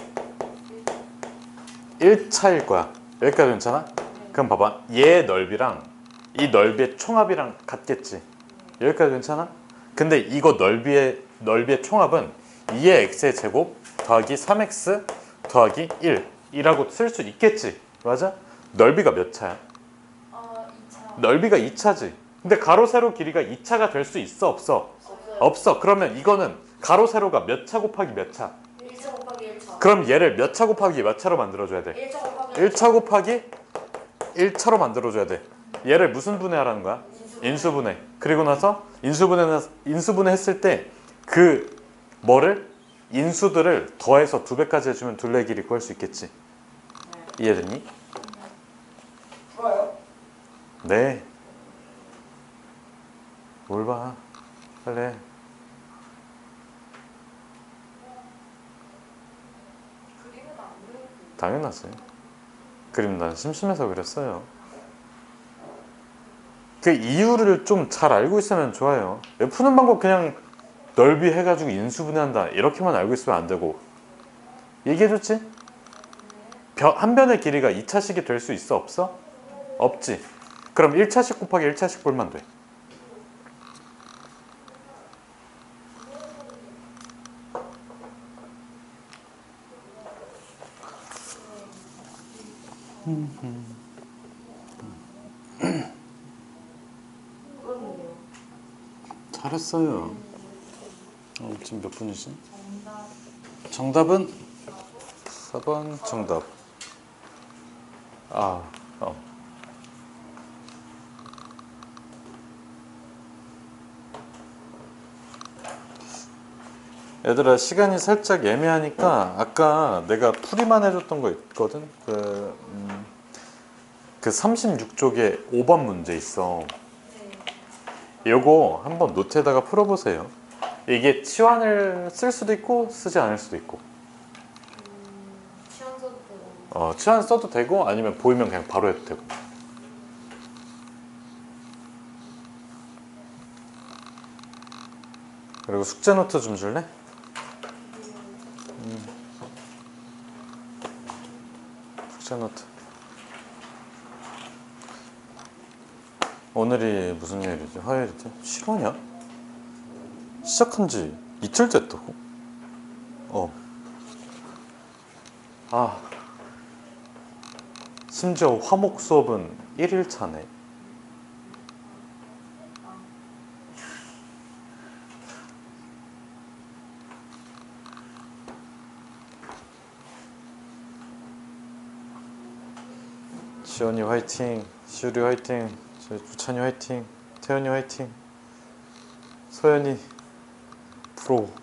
일 차일 거야. 여기까지 괜찮아? 그럼 봐봐. 얘의 넓이랑 이 넓이의 총합이랑 같겠지. 여기까지 괜찮아? 근데 이거 넓이의 넓이의 총합은 이의 x의 제곱 더하기 삼 엑스 더하기 일 이라고 쓸 수 있겠지. 맞아? 넓이가 몇 차야? 어, 이 차. 넓이가 이 차지. 근데 가로 세로 길이가 이 차가 될 수 있어 없어? 없어요. 없어. 그러면 이거는 가로 세로가 몇 차 곱하기 몇 차? 일 차 곱하기 일 차. 그럼 얘를 몇 차 곱하기 몇 차로 만들어줘야 돼? 일 차 곱하기 일 차 곱하기 일 차로 만들어줘야 돼. 얘를 무슨 분해하라는 거야? 인수분해. 그리고 나서 인수분해 인수분해 했을 때 그 뭐를 인수들을 더해서 두 배까지 해주면 둘레 길이 구할 수 있겠지. 이해됐니? 좋아요. 네. 뭘 봐? 빨리 해. 그림은 안 그려. 당연하지. 그림 난 심심해서 그랬어요. 그 이유를 좀 잘 알고 있으면 좋아요. 푸는 방법 그냥 넓이 해가지고 인수분해한다 이렇게만 알고 있으면 안 되고. 얘기해줬지? 변, 한 변의 길이가 이 차씩이 될 수 있어 없어? 없지. 그럼 일 차씩 곱하기 일 차씩 볼만 돼. 그렇네요. 잘했어요. 어, 지금 몇 분이지? 정답은 사 번 정답. 아, 어. 얘들아 시간이 살짝 애매하니까 아까 내가 풀이만 해줬던 거 있거든. 그, 음, 그 삼십육 쪽에 오 번 문제 있어. 요거 한번 노트에다가 풀어보세요. 이게 치환을 쓸 수도 있고 쓰지 않을 수도 있고. 어, 치안 써도 되고 아니면 보이면 그냥 바로 해도 되고. 그리고 숙제 노트 좀 줄래? 음. 숙제 노트. 오늘이 무슨 요일이지? 화요일이지? 실화냐? 시작한 지 이틀 됐다고? 어. 아. 심지어 화목 수업은 일 일 차네. 지원이 화이팅, 시우리 화이팅, 저희 주찬이 화이팅, 태연이 화이팅, 소연이 프로.